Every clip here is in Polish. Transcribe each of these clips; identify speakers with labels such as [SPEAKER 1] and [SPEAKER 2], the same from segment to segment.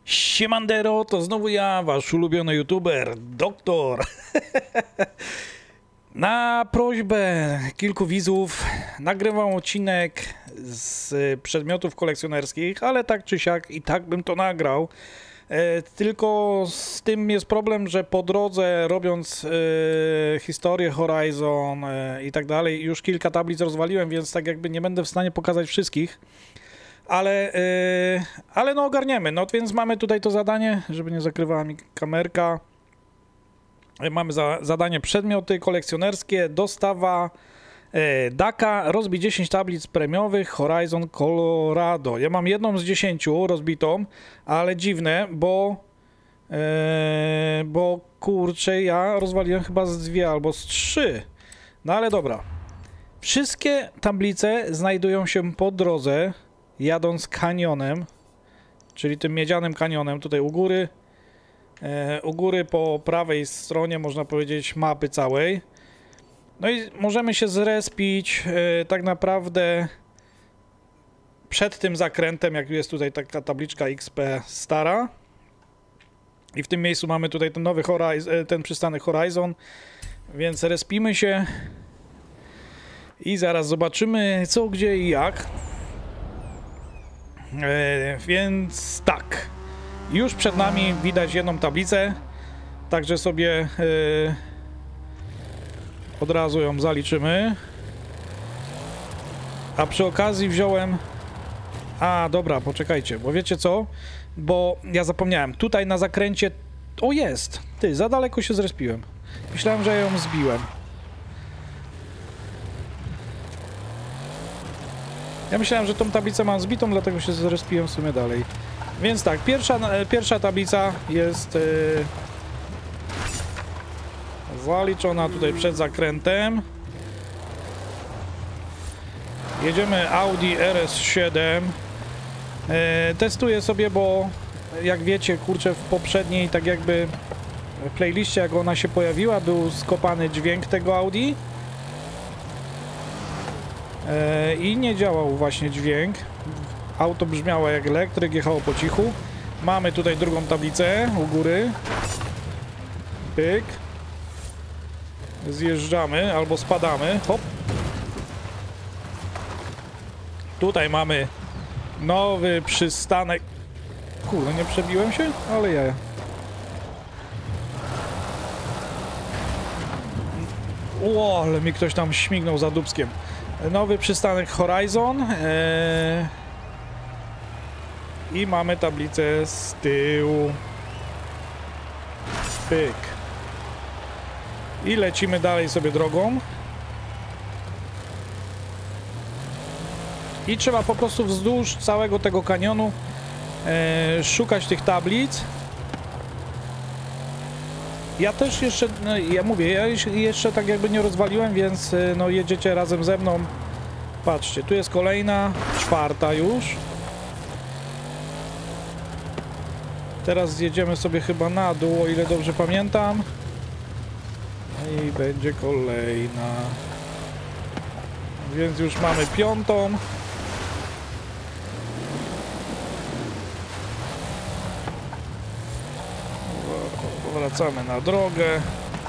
[SPEAKER 1] Siemandero, to znowu ja, wasz ulubiony youtuber, doktor. Na prośbę kilku widzów nagrywam odcinek z przedmiotów kolekcjonerskich, ale tak czy siak i tak bym to nagrał. Tylko z tym jest problem, że po drodze robiąc historię Horizon i tak dalej, już kilka tablic rozwaliłem, więc tak jakby nie będę w stanie pokazać wszystkich. Ale no ogarniemy, no więc mamy tutaj to zadanie, żeby nie zakrywała mi kamerka. Mamy zadanie przedmioty kolekcjonerskie, dostawa Daka, rozbij 10 tablic premiowych Horizon Colorado. Ja mam jedną z 10 rozbitą, ale dziwne, bo kurczę, ja rozwaliłem chyba z 2 albo z 3. No ale dobra. Wszystkie tablice znajdują się po drodze, jadąc kanionem, czyli tym miedzianym kanionem, tutaj u góry po prawej stronie, można powiedzieć, mapy całej. No i możemy się zrespić tak naprawdę przed tym zakrętem, jak jest tutaj taka tabliczka XP stara. I w tym miejscu mamy tutaj ten nowy ten przystanek Horizon, więc respimy się i zaraz zobaczymy co, gdzie i jak. Więc tak, już przed nami widać jedną tablicę, także sobie od razu ją zaliczymy. A przy okazji wziąłem... A, dobra, poczekajcie, bo wiecie co? Bo ja zapomniałem, tutaj na zakręcie... O, jest! Ty, za daleko się zrespiłem. Myślałem, że ją zbiłem. Ja myślałem, że tą tablicę mam zbitą, dlatego się zrespiłem w sumie dalej. Więc tak, pierwsza tablica jest zaliczona tutaj przed zakrętem. Jedziemy Audi RS7. Testuję sobie, bo jak wiecie, kurczę, w poprzedniej tak jakby playliście, jak ona się pojawiła, był skopany dźwięk tego Audi. I nie działał właśnie dźwięk. Auto brzmiało jak elektryk, jechało po cichu. Mamy tutaj drugą tablicę u góry. Pyk. Zjeżdżamy albo spadamy. Hop. Tutaj mamy nowy przystanek. Kurde, nie przebiłem się? Ale ja. O, ale mi ktoś tam śmignął za dupskiem. Nowy przystanek Horizon. I mamy tablicę z tyłu. Pyk. I lecimy dalej sobie drogą. I trzeba po prostu wzdłuż całego tego kanionu szukać tych tablic. Ja też jeszcze, no, ja mówię, ja jeszcze tak jakby nie rozwaliłem, więc no jedziecie razem ze mną. Patrzcie, tu jest kolejna, czwarta już. Teraz zjedziemy sobie chyba na dół, o ile dobrze pamiętam. I będzie kolejna. Więc już mamy piątą. Wracamy na drogę.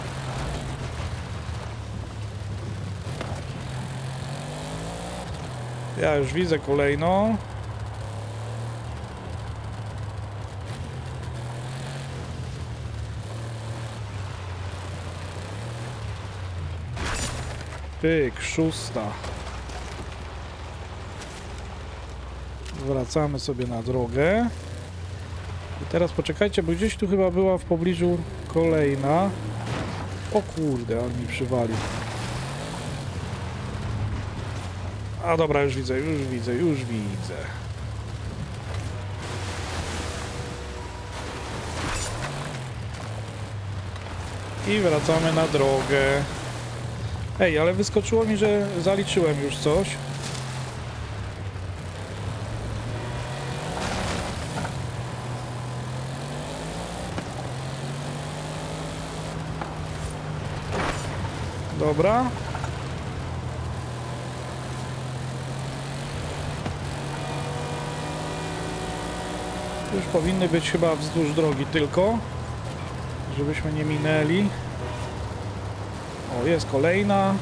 [SPEAKER 1] Ja już widzę kolejną. Pyk, szósta. Wracamy sobie na drogę. I teraz poczekajcie, bo gdzieś tu chyba była w pobliżu kolejna. O kurde, on mi przywalił. A dobra, już widzę. I wracamy na drogę. Ej, ale wyskoczyło mi, że zaliczyłem już coś. Dobra. Już powinny być chyba wzdłuż drogi tylko, żebyśmy nie minęli. O, jest kolejna.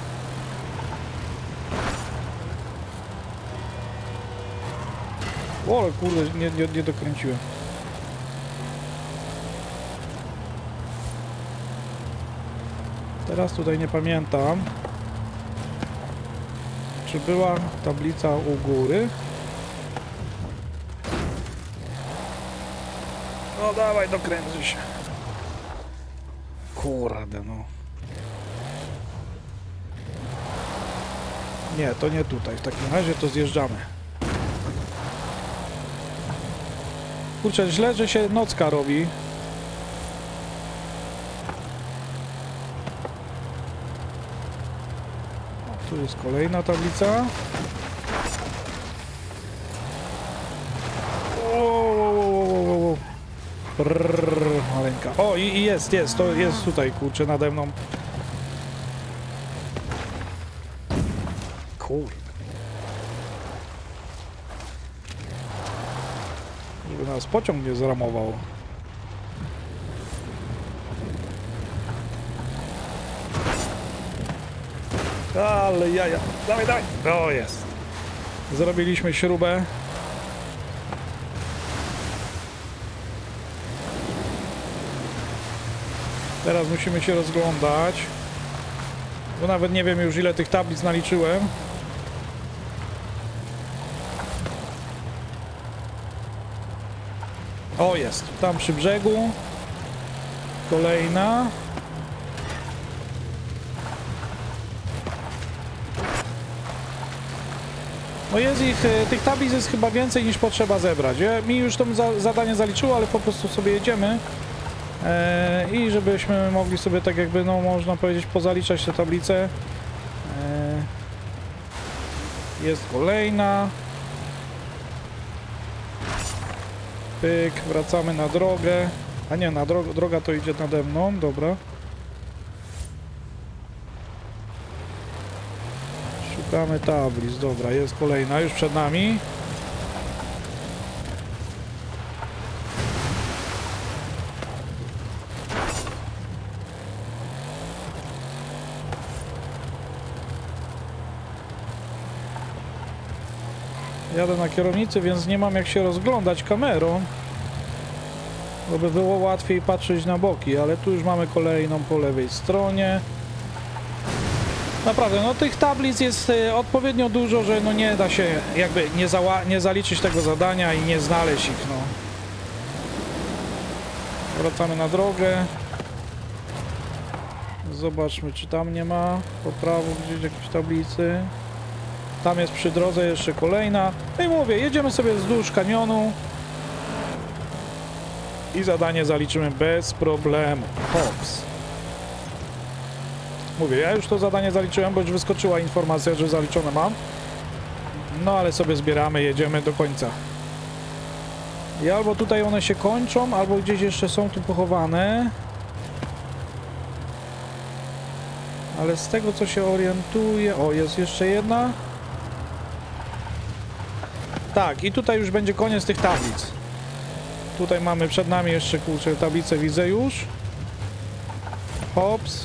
[SPEAKER 1] O, kurde, nie dokręciłem. Teraz tutaj nie pamiętam, czy była tablica u góry. No dawaj, dokręcę się. Kurde, no. Nie, to nie tutaj. W takim razie to zjeżdżamy. Kurczę, źle, że się nocka robi. O, tu jest kolejna tablica. Brrr, maleńka. O, i jest, to jest tutaj, kurczę, nade mną. Kurde. Żeby nas pociąg nie zramował. Ale jaja. Dawaj, dawaj. O, jest. Zrobiliśmy śrubę. Teraz musimy się rozglądać. Bo nawet nie wiem już, ile tych tablic naliczyłem. O, jest. Tam przy brzegu. Kolejna. No jest ich, tych tablic jest chyba więcej niż potrzeba zebrać. Mi już to zadanie zaliczyło, ale po prostu sobie jedziemy. I żebyśmy mogli sobie tak jakby, no można powiedzieć, pozaliczać te tablice. Jest kolejna. Pyk, wracamy na drogę. A nie, na droga to idzie nade mną, dobra. Szukamy tablic, dobra, jest kolejna, już przed nami. Jadę na kierownicy, więc nie mam jak się rozglądać kamerą, bo by było łatwiej patrzeć na boki, ale tu już mamy kolejną po lewej stronie. Naprawdę, no tych tablic jest odpowiednio dużo, że no nie da się jakby nie zaliczyć tego zadania i nie znaleźć ich, no. Wracamy na drogę. Zobaczmy, czy tam nie ma po prawo gdzieś jakiejś tablicy. Tam jest przy drodze jeszcze kolejna. No i mówię, jedziemy sobie wzdłuż kanionu. I zadanie zaliczymy bez problemu. Hops. Mówię, ja już to zadanie zaliczyłem, bo już wyskoczyła informacja, że zaliczone mam. No ale sobie zbieramy, jedziemy do końca. I albo tutaj one się kończą, albo gdzieś jeszcze są tu pochowane. Ale z tego, co się orientuję... O, jest jeszcze jedna. Tak, i tutaj już będzie koniec tych tablic. Tutaj mamy przed nami jeszcze, kurczę, tablicę widzę już. Hops.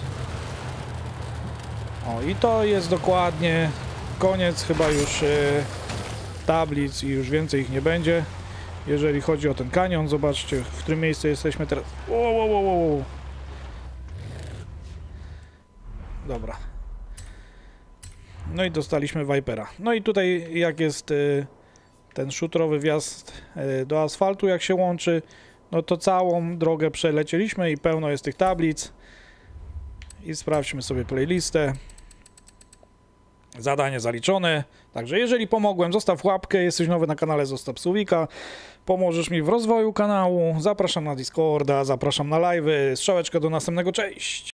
[SPEAKER 1] O, i to jest dokładnie koniec chyba już tablic i już więcej ich nie będzie. Jeżeli chodzi o ten kanion, zobaczcie, w którym miejscu jesteśmy teraz. Wow. Dobra. No i dostaliśmy Vipera. No i tutaj jak jest ten szutrowy wjazd do asfaltu, jak się łączy, no to całą drogę przelecieliśmy i pełno jest tych tablic. I sprawdźmy sobie playlistę. Zadanie zaliczone. Także jeżeli pomogłem, zostaw łapkę. Jesteś nowy na kanale, zostaw suwika. Pomożesz mi w rozwoju kanału. Zapraszam na Discorda, zapraszam na live'y. Strzałeczkę do następnego. Cześć!